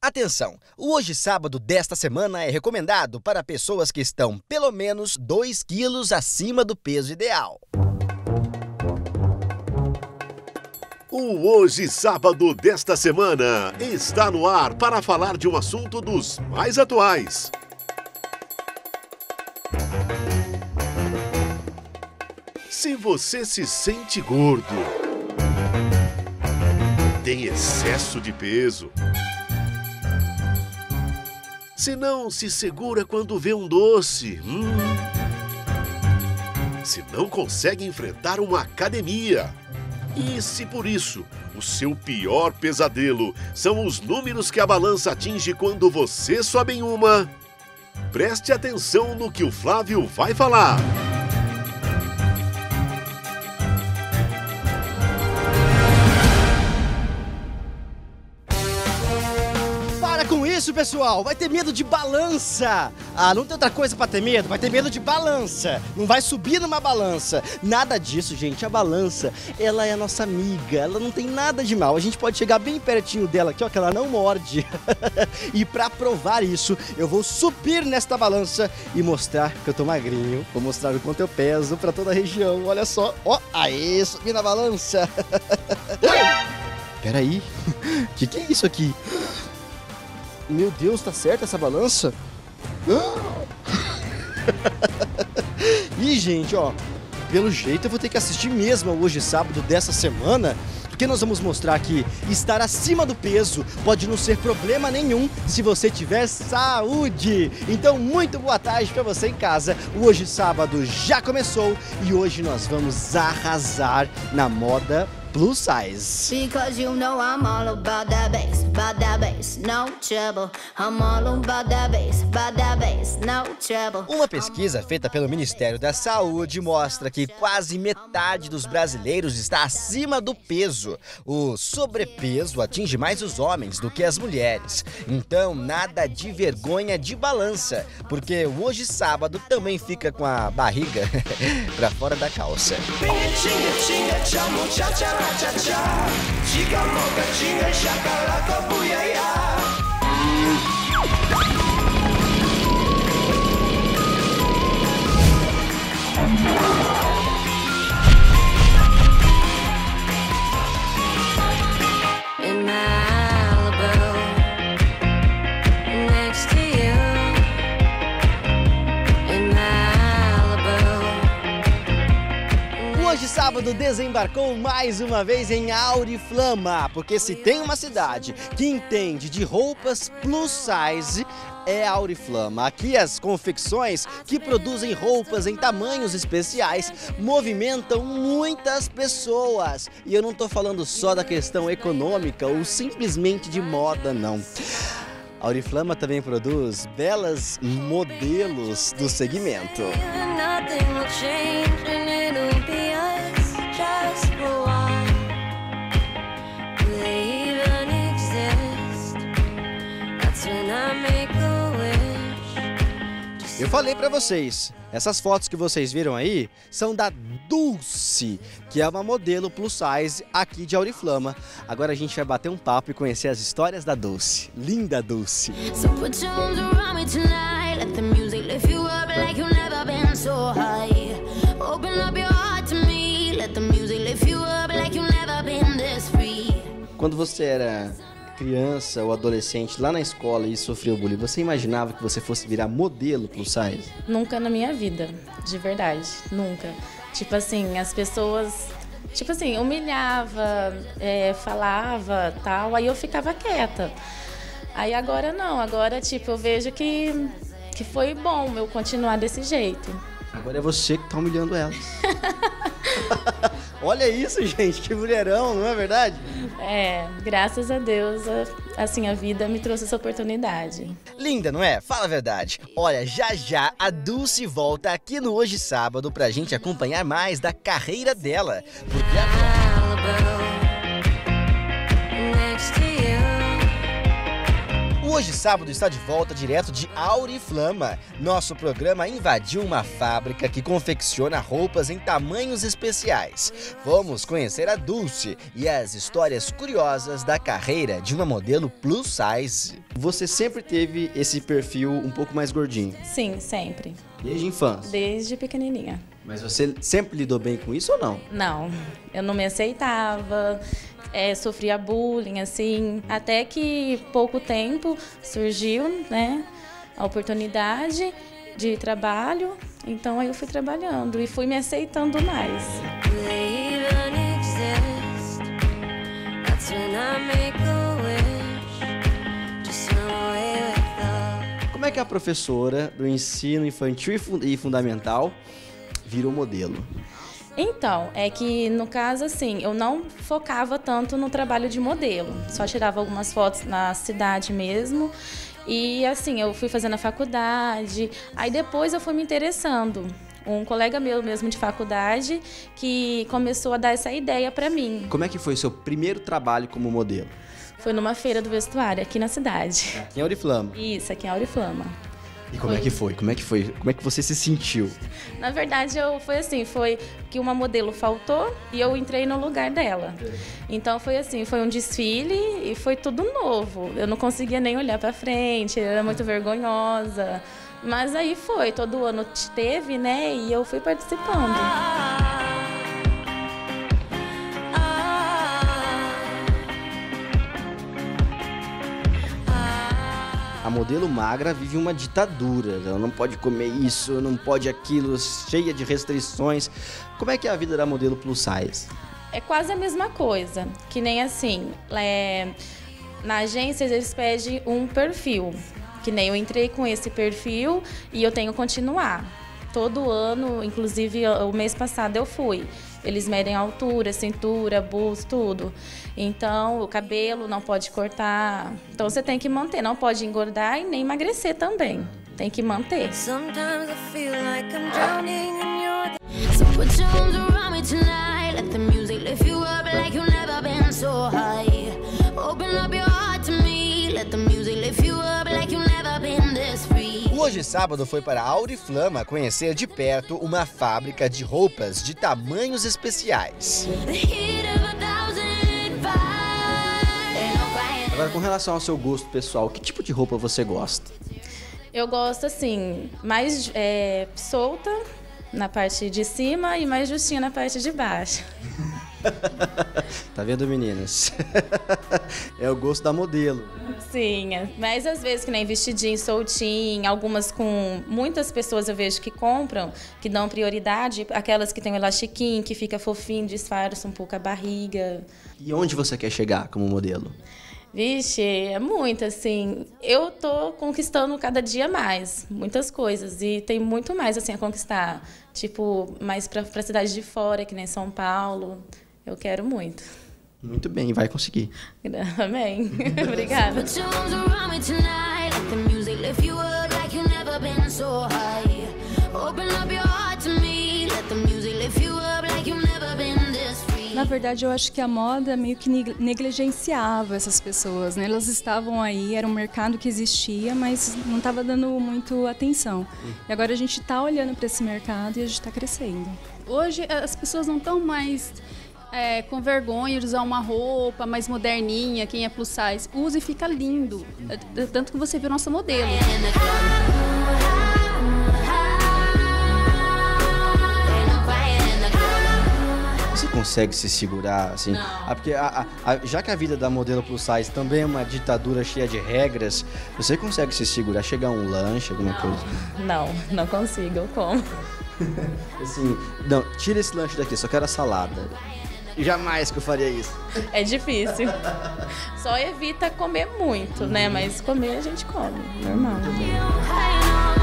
Atenção, o Hoje Sábado desta semana é recomendado para pessoas que estão pelo menos 2 quilos acima do peso ideal. O Hoje Sábado desta semana está no ar para falar de um assunto dos mais atuais. Se você se sente gordo, tem excesso de peso, se não se segura quando vê um doce, se não consegue enfrentar uma academia, e se por isso o seu pior pesadelo são os números que a balança atinge quando você sobe em uma, preste atenção no que o Flávio vai falar. Com isso, pessoal, vai ter medo de balança. Não tem outra coisa pra ter medo, vai ter medo de balança. Não vai subir numa balança. Nada disso, gente. A balança, ela é a nossa amiga, ela não tem nada de mal. A gente pode chegar bem pertinho dela aqui, ó, que ela não morde. E pra provar isso, eu vou subir nesta balança e mostrar que eu tô magrinho. Vou mostrar o quanto eu peso pra toda a região. Olha só, ó, aê, subi na balança. Peraí, que é isso aqui? Meu Deus, tá certa essa balança? Ih, gente, ó, pelo jeito eu vou ter que assistir mesmo ao Hoje Sábado dessa semana, porque nós vamos mostrar que estar acima do peso pode não ser problema nenhum se você tiver saúde. Então, muito boa tarde pra você em casa. O Hoje Sábado já começou e hoje nós vamos arrasar na moda plus size. Because you know I'm all about that bass, no trouble. I'm all about that bass, no trouble. Uma pesquisa feita pelo Ministério da Saúde mostra que quase metade dos brasileiros está acima do peso. O sobrepeso atinge mais os homens do que as mulheres. Então, nada de vergonha de balança, porque o Hoje Sábado também fica com a barriga pra fora da calça. Hoje sábado desembarcou mais uma vez em Auriflama, porque se tem uma cidade que entende de roupas plus size, é a Auriflama. Aqui as confecções que produzem roupas em tamanhos especiais movimentam muitas pessoas. E eu não tô falando só da questão econômica ou simplesmente de moda, não. A Auriflama também produz belas modelos do segmento. Eu falei pra vocês, essas fotos que vocês viram aí são da Dulce, que é uma modelo plus size aqui de Auriflama. Agora a gente vai bater um papo e conhecer as histórias da Dulce. Linda Dulce! Quando você era criança ou adolescente lá na escola e sofreu bullying, você imaginava que você fosse virar modelo plus size? Nunca na minha vida, de verdade, nunca. Tipo assim, as pessoas, tipo assim, humilhava, falava tal, aí eu ficava quieta. Aí agora não, agora tipo, eu vejo que foi bom eu continuar desse jeito. Agora é você que tá humilhando elas. Olha isso, gente, que mulherão, não é verdade? Graças a Deus, assim, a vida me trouxe essa oportunidade. Linda, não é? Fala a verdade. Olha, já a Dulce volta aqui no Hoje Sábado pra gente acompanhar mais da carreira dela. Porque Hoje, sábado, está de volta direto de Auriflama. Nosso programa invadiu uma fábrica que confecciona roupas em tamanhos especiais. Vamos conhecer a Dulce e as histórias curiosas da carreira de uma modelo plus size. Você sempre teve esse perfil um pouco mais gordinho? Sim, sempre. Desde a infância? Desde pequenininha. Mas você sempre lidou bem com isso ou não? Não, eu não me aceitava, sofria bullying, assim, até que pouco tempo surgiu, né, a oportunidade de trabalho, então aí eu fui trabalhando e fui me aceitando mais. Como é que a professora do ensino infantil e fundamental virou modelo? Então, é que no caso, assim, eu não focava tanto no trabalho de modelo. Só tirava algumas fotos na cidade mesmo. E assim, eu fui fazendo a faculdade. Aí depois eu fui me interessando. Um colega meu mesmo de faculdade que começou a dar essa ideia pra mim. Como é que foi o seu primeiro trabalho como modelo? Foi numa feira do vestuário aqui na cidade. Aqui em Auriflama. Isso, aqui em Auriflama. E como é que foi? Como é que você se sentiu? Na verdade, foi que uma modelo faltou e eu entrei no lugar dela. Então foi assim, foi um desfile e foi tudo novo. Eu não conseguia nem olhar pra frente, eu era muito vergonhosa. Mas aí foi, todo ano teve, né? E eu fui participando. A modelo magra vive uma ditadura, ela não pode comer isso, não pode aquilo, cheia de restrições. Como é que é a vida da modelo plus size? É quase a mesma coisa, que nem assim, na agência eles pedem um perfil, que nem eu entrei com esse perfil e eu tenho que continuar. Todo ano, inclusive o mês passado eu fui. Eles medem a altura, cintura, busto, tudo. Então, o cabelo não pode cortar. Então, você tem que manter. Não pode engordar e nem emagrecer também. Tem que manter. Sometimes I feel like I'm drowning in your... So put your arms around me tonight. Let the music lift you up like you've never been so high. Open up your heart to me. Let the music lift you up like you've never been this free. Hoje, sábado, foi para Auriflama conhecer de perto uma fábrica de roupas de tamanhos especiais. Agora, com relação ao seu gosto pessoal, que tipo de roupa você gosta? Eu gosto, assim, mais solta na parte de cima e mais justinha na parte de baixo. Tá vendo, meninas? É o gosto da modelo. Sim, mas às vezes que nem vestidinho soltinho, algumas com muitas pessoas eu vejo que compram, que dão prioridade, aquelas que tem o elastiquinho, que fica fofinho, disfarça um pouco a barriga. E onde você quer chegar como modelo? Vixe, é muito, assim, eu tô conquistando cada dia mais, muitas coisas, e tem muito mais, assim, a conquistar, tipo, mais pra cidade de fora, que nem São Paulo, eu quero muito. Muito bem, vai conseguir. Amém. Obrigada. Na verdade, eu acho que a moda meio que negligenciava essas pessoas, né? Elas estavam aí, era um mercado que existia, mas não estava dando muito atenção. E agora a gente está olhando para esse mercado e a gente está crescendo. Hoje as pessoas não estão mais com vergonha de usar uma roupa mais moderninha, quem é plus size. Usa e fica lindo, tanto que você viu nossa modelo. Você consegue se segurar, assim? Não. Porque já que a vida da modelo plus size também é uma ditadura cheia de regras, você consegue se segurar, chegar um lanche, alguma coisa? Não consigo, eu como. Assim, não, tira esse lanche daqui, só quero a salada. Jamais que eu faria isso. É difícil. Só evita comer muito, né? Mas comer a gente come, normal.